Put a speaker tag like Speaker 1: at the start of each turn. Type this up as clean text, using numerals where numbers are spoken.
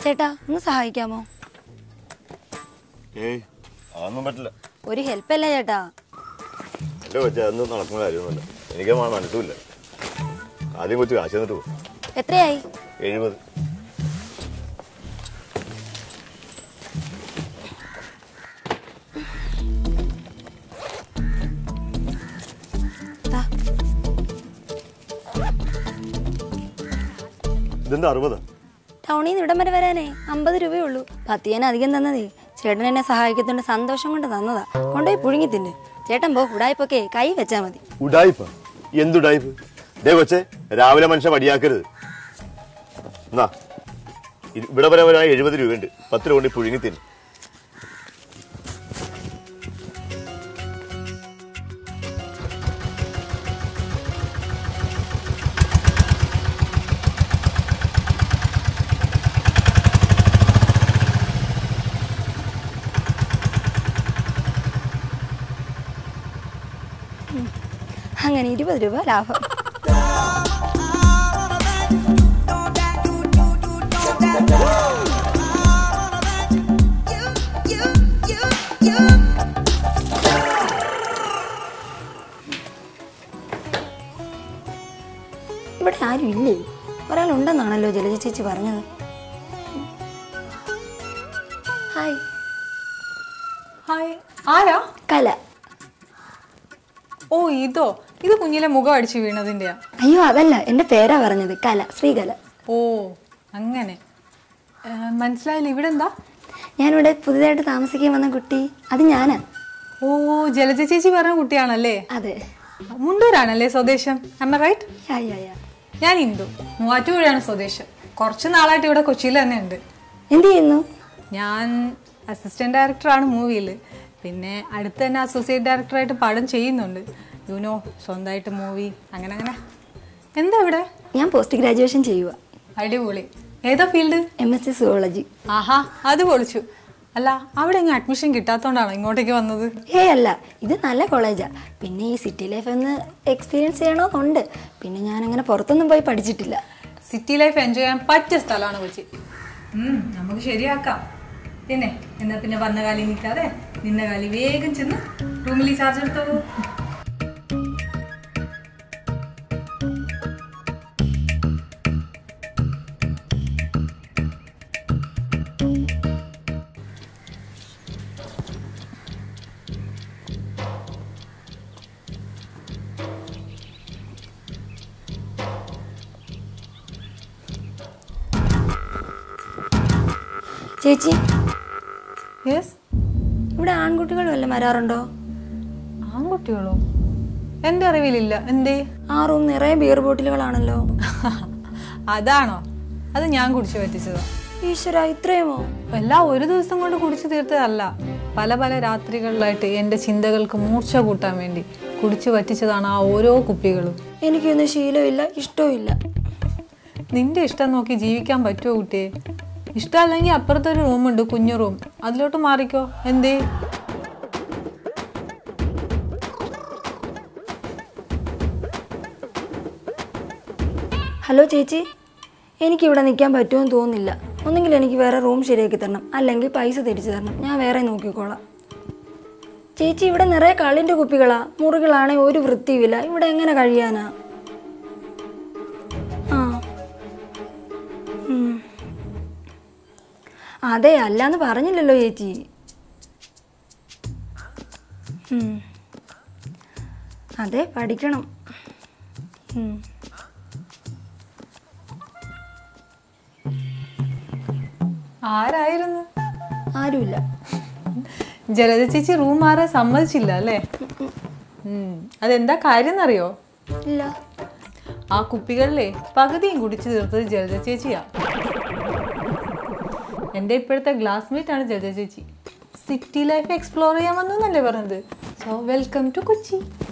Speaker 1: ചേട്ടാ ഒന്ന് സഹായിക്കാമോ?
Speaker 2: ഏയ് അതൊന്നും പറ്റില്ല.
Speaker 1: ഒരു ഹെൽപ്പ് അല്ലേ ചേട്ടാ?
Speaker 2: എന്റെ കൊച്ചെ അതൊന്നും നടക്കുന്ന കാര്യമൊന്നുമില്ല. എനിക്ക് മനസ്സുമില്ല. ആദ്യം കൊച്ചു കാശ് തന്നിട്ട് പോകും.
Speaker 1: എത്രയായി?
Speaker 2: 70. ഇതെന്താ 60?
Speaker 1: ടൗണിൽ നിന്ന് ഇവിടം വരെ വരാനേ 50 രൂപയുള്ളൂ. 10 അധികം തന്നതേ ചേട്ടൻ എന്നെ സഹായിക്കത്തോണ്ട് സന്തോഷം കൊണ്ട് തന്നതാ. കൊണ്ടുപോയി പുഴുങ്ങി തിന്ന്. ചേട്ടൻ പോ, ഉടായ്പൊക്കെ കൈ വെച്ചാ മതി.
Speaker 2: ഉടായ്പ? എന്തുടായ്പ്? ദേ കൊച്ചെ, രാവിലെ മനുഷ്യ മടിയാക്കരുത്. എന്നാ ഇവിടെ വരെ 70 രൂപയുണ്ട്. 10 രൂപ കൊണ്ട് പുഴുങ്ങി തിന്ന്.
Speaker 1: അങ്ങനെ 20 രൂപ ലാഭം. ഇവിടെ ആരും ഇല്ലേ? ഒരാളുണ്ടെന്നാണല്ലോ ജലജ ചേച്ചി പറഞ്ഞത്. ഹായ്.
Speaker 3: ഹായ്. ആരാ?
Speaker 1: കല.
Speaker 3: ഓ ഇതോ? ഇത് കുഞ്ഞിലെ മുഖം അടിച്ചു വീണതിന്റെയാ?
Speaker 1: അയ്യോ അതല്ല, എന്റെ പേരാ പറഞ്ഞത്. കല, ശ്രീകല.
Speaker 3: ഓ അങ്ങനെ. മനസ്സിലായില്ല. ഇവിടെ എന്താ?
Speaker 1: ഞാനിവിടെ പുതിയതായിട്ട് താമസിക്കാൻ വന്ന കുട്ടി. അത് ഞാനാ.
Speaker 3: ഓ ജലജ ചേച്ചി പറഞ്ഞ കുട്ടിയാണല്ലേ?
Speaker 1: അതെ.
Speaker 3: മുണ്ടൂരാണല്ലേ സ്വദേശം? am I right? ഞാൻ ഇന്ദു, മൂവാറ്റുപുഴയാണ് സ്വദേശം. കുറച്ച് നാളായിട്ട് ഇവിടെ കൊച്ചിയിൽ തന്നെ ഉണ്ട്.
Speaker 1: എന്ത് ചെയ്യുന്നു?
Speaker 3: ഞാൻ അസിസ്റ്റന്റ് ഡയറക്ടറാണ് മൂവിയിൽ. പിന്നെ അടുത്ത് തന്നെ അസോസിയേറ്റ് ഡയറക്ടറായിട്ട് പടം ചെയ്യുന്നുണ്ട്. യുനോ, സ്വന്തമായിട്ട് മൂവി അങ്ങനെ അങ്ങനെ. എന്താ ഇവിടെ?
Speaker 1: ഞാൻ പോസ്റ്റ് ഗ്രാജുവേഷൻ ചെയ്യുക.
Speaker 3: അടിപൊളി. ഏതാ ഫീൽഡ്?
Speaker 1: MSc zoology.
Speaker 3: ആഹാ, അത് പൊളിച്ചു. അല്ല, അവിടെ എങ്ങനെ അഡ്മിഷൻ കിട്ടാത്തോണ്ടാണോ ഇങ്ങോട്ടേക്ക് വന്നത്?
Speaker 1: അല്ല, ഇത് നല്ല കോളേജാ. പിന്നെ ഈ സിറ്റി ലൈഫ് ഒന്ന് എക്സ്പീരിയൻസ് ചെയ്യണമെന്നുണ്ട്. പിന്നെ ഞാൻ അങ്ങനെ പുറത്തൊന്നും പോയി പഠിച്ചിട്ടില്ല.
Speaker 3: സിറ്റി ലൈഫ് എൻജോയ് ചെയ്യാൻ പറ്റിയ സ്ഥലമാണ് കൊച്ചി. നമുക്ക് ശരിയാക്കാം. പിന്നെ എന്നാ പിന്നെ വന്ന കാലി നിൽക്കാതെ നിന്ന കാലി വേഗം ചെന്ന് റൂമിൽ ചാർജ് എടുത്തോളൂ.
Speaker 1: ചേച്ചി,
Speaker 3: യെസ്.
Speaker 1: ഇവിടെ ആൺകുട്ടികൾ വല്ലതും വരാറുണ്ടോ?
Speaker 3: ആൺകുട്ടികളോ? എന്റെ അറിവിലില്ല. എന്തേ?
Speaker 1: ആ റൂം നിറയെ ബിയർ ബോട്ടിലുകളാണല്ലോ.
Speaker 3: അതാണോ? അത് ഞാൻ കുടിച്ചു പറ്റിച്ചതാ.
Speaker 1: ഈശ്വര, ഇത്രയുമോ?
Speaker 3: എല്ലാം ഒരു ദിവസം കൊണ്ട് കുടിച്ചു തീർത്തതല്ല. പല പല രാത്രികളിലായിട്ട് എന്റെ ചിന്തകൾക്ക് മൂർച്ച കൂട്ടാൻ വേണ്ടി കുടിച്ചു പറ്റിച്ചതാണ് ആ ഓരോ കുപ്പികളും.
Speaker 1: എനിക്കൊന്നും ശീലമില്ല, ഇഷ്ടവും.
Speaker 3: നിന്റെ ഇഷ്ടം നോക്കി ജീവിക്കാൻ പറ്റുമോ കുട്ടിയെ? ഇഷ്ടമല്ലെങ്കിൽ അപ്പുറത്തൊരു റൂമുണ്ട്, കുഞ്ഞു റൂം. അതിലോട്ട് മാറിക്കോ. എന്തേ?
Speaker 1: ഹലോ ചേച്ചി, എനിക്കിവിടെ നിൽക്കാൻ പറ്റുമെന്ന് തോന്നുന്നില്ല. ഒന്നെങ്കിൽ എനിക്ക് വേറെ റൂം ശരിയാക്കി തരണം, അല്ലെങ്കിൽ പൈസ തിരിച്ചു തരണം. ഞാൻ വേറെ നോക്കിക്കോളാം. ചേച്ചി, ഇവിടെ നിറയെ കള്ളിൻ്റെ കുപ്പികളാ. മുറികളാണെങ്കിൽ ഒരു വൃത്തിയുമില്ല. ഇവിടെ എങ്ങനെ കഴിയാനാ? അതെ, അല്ലാന്ന് പറഞ്ഞില്ലല്ലോ ചേച്ചി. അതെ, പഠിക്കണം.
Speaker 3: ആരായിരുന്നു?
Speaker 1: ആരുമില്ല.
Speaker 3: ജലജ ചേച്ചി റൂം മാറാൻ സമ്മതിച്ചില്ല അല്ലേ? അതെന്താ കാര്യം എന്നറിയോ?
Speaker 1: ഇല്ല.
Speaker 3: ആ കുപ്പികളിലെ പകുതിയും കുടിച്ചു തീർത്തത് ജലജ ചേച്ചിയാ. എൻ്റെ ഇപ്പോഴത്തെ ക്ലാസ്മേറ്റ് ആണ് ജലജ ചേച്ചി. സിറ്റി ലൈഫ് എക്സ്പ്ലോർ ചെയ്യാൻ വന്നു എന്നല്ലേ പറഞ്ഞത്. So welcome to Kochi.